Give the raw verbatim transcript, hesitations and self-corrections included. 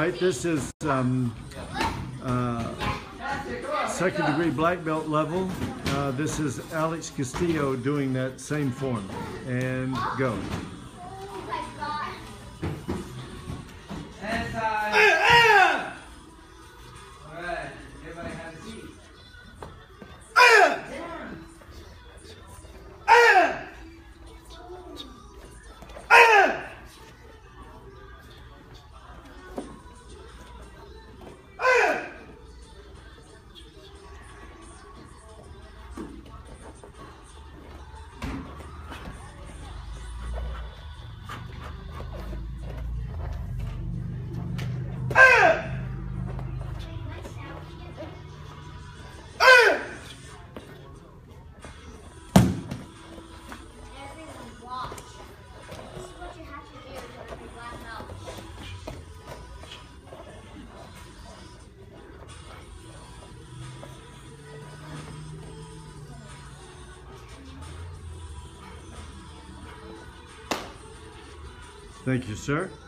right, this is um, uh, second degree black belt level. Uh, this is Alex Castillo doing that same form. And go. Thank you, sir.